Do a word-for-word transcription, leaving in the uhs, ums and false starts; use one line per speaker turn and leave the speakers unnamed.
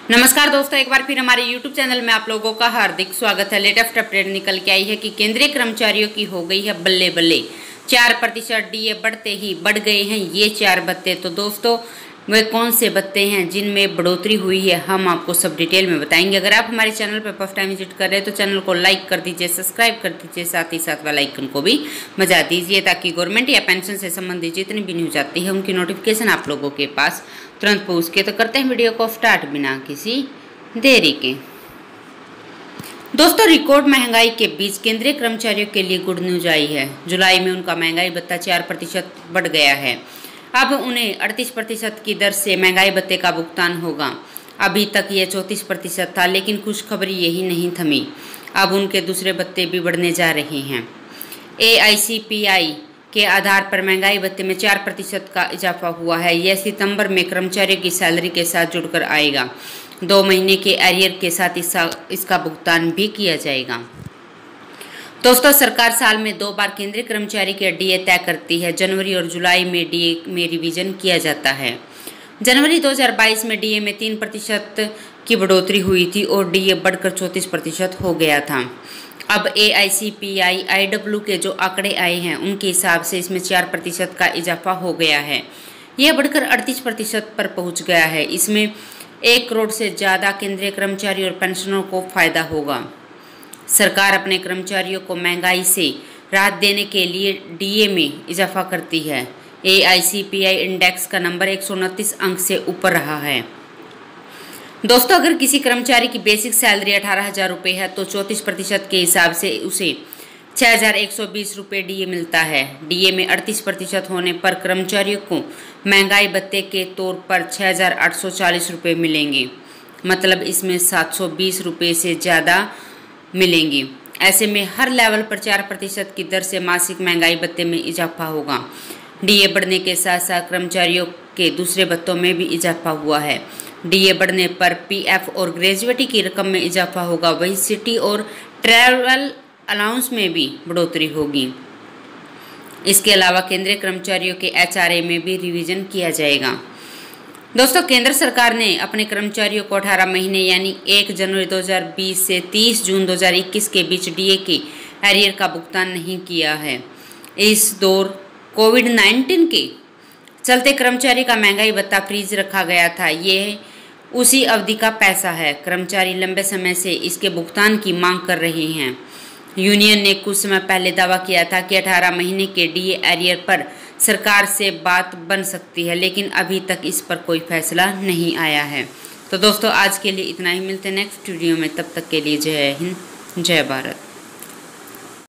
नमस्कार दोस्तों, एक बार फिर हमारे यूट्यूब चैनल में आप लोगों का हार्दिक स्वागत है। लेटेस्ट अपडेट निकल के आई है कि केंद्रीय कर्मचारियों की हो गई है बल्ले बल्ले। चार प्रतिशत डीए बढ़ते ही बढ़ गए हैं ये चार भत्ते। तो दोस्तों वे कौन से भत्ते हैं जिनमें बढ़ोतरी हुई है, हम आपको सब डिटेल में बताएंगे। अगर आप हमारे चैनल पर फर्स्ट टाइम विजिट कर रहे हैं तो चैनल को लाइक कर दीजिए, सब्सक्राइब कर दीजिए, साथ ही साथ वाला आइकन को भी बजा दीजिए ताकि गवर्नमेंट या पेंशन से संबंधित जितनी भी न्यूज आती है उनकी नोटिफिकेशन आप लोगों के पास तुरंत पहुँच के। तो करते हैं वीडियो को स्टार्ट बिना किसी देरी के। दोस्तों रिकॉर्ड महंगाई के बीच केंद्रीय कर्मचारियों के लिए गुड न्यूज आई है। जुलाई में उनका महंगाई भत्ता चार प्रतिशत बढ़ गया है। अब उन्हें अड़तीस प्रतिशत की दर से महंगाई भत्ते का भुगतान होगा। अभी तक ये चौंतीस प्रतिशत था, लेकिन खुशखबरी यही नहीं थमी। अब उनके दूसरे भत्ते भी बढ़ने जा रहे हैं। ए आई सी पी आई के आधार पर महंगाई भत्ते में चार प्रतिशत का इजाफा हुआ है। यह सितंबर में कर्मचारियों की सैलरी के साथ जुड़कर आएगा। दो महीने के एरियर के साथ इसका इसका भुगतान भी किया जाएगा। दोस्तों सरकार साल में दो बार केंद्रीय कर्मचारी के डीए तय करती है। जनवरी और जुलाई में डीए में रिवीजन किया जाता है। जनवरी दो हज़ार बाईस में डीए में तीन प्रतिशत की बढ़ोतरी हुई थी और डीए बढ़कर चौंतीस प्रतिशत हो गया था। अब ए I C P I I W के जो आंकड़े आए हैं उनके हिसाब से इसमें चार प्रतिशत का इजाफा हो गया है। यह बढ़कर अड़तीस प्रतिशत पर पहुंच गया है। इसमें एक करोड़ से ज़्यादा केंद्रीय कर्मचारी और पेंशनरों को फायदा होगा। सरकार अपने कर्मचारियों को महंगाई से राहत देने के लिए डीए में इजाफा करती है। A I C P I index का नंबर एक सौ उनतीस अंक से ऊपर रहा है। दोस्तों अगर किसी कर्मचारी की बेसिक सैलरी अठारह हजार रुपये है तो चौंतीस प्रतिशत के हिसाब से उसे छः हजार एक सौ बीस रुपये डीए मिलता है। डीए में अड़तीस प्रतिशत होने पर कर्मचारियों को महंगाई भत्ते के तौर पर छः हजार आठ सौ चालीस रुपये मिलेंगे। मतलब इसमें सात सौ बीस रुपये से ज़्यादा मिलेंगे। ऐसे में हर लेवल पर चार प्रतिशत की दर से मासिक महंगाई भत्ते में इजाफा होगा। डीए बढ़ने के साथ साथ कर्मचारियों के दूसरे भत्तों में भी इजाफा हुआ है। डीए बढ़ने पर पीएफ और ग्रेजुएटी की रकम में इजाफा होगा। वहीं सिटी और ट्रैवल अलाउंस में भी बढ़ोतरी होगी। इसके अलावा केंद्रीय कर्मचारियों के एच आर ए में भी रिवीजन किया जाएगा। दोस्तों केंद्र सरकार ने अपने कर्मचारियों को अठारह महीने यानी एक जनवरी दो हज़ार बीस से तीस जून दो हज़ार इक्कीस के बीच डीए के एरियर का भुगतान नहीं किया है। इस दौर कोविड नाइन्टीन के चलते कर्मचारी का महंगाई भत्ता फ्रीज रखा गया था। ये उसी अवधि का पैसा है। कर्मचारी लंबे समय से इसके भुगतान की मांग कर रहे हैं। यूनियन ने कुछ समय पहले दावा किया था कि अठारह महीने के डीए एरियर पर सरकार से बात बन सकती है, लेकिन अभी तक इस पर कोई फैसला नहीं आया है। तो दोस्तों आज के लिए इतना ही। मिलते हैं नेक्स्ट वीडियो में, तब तक के लिए जय हिंद, जय भारत।